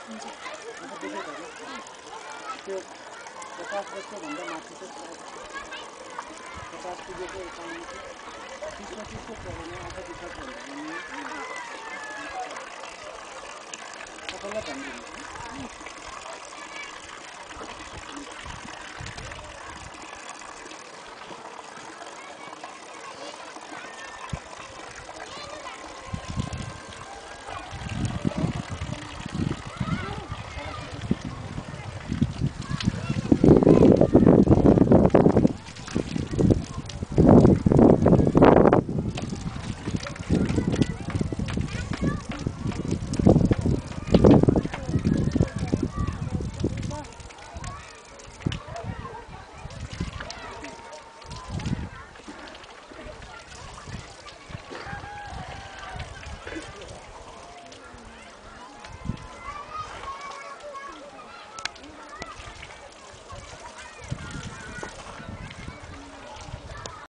त्यो 50 वर्षभन्दा माथि चाहिँ 50 पुगेको एकाउन्ट 30-25 को परेन आधा विश्वास भन्दा सबैलाई भनिदिनु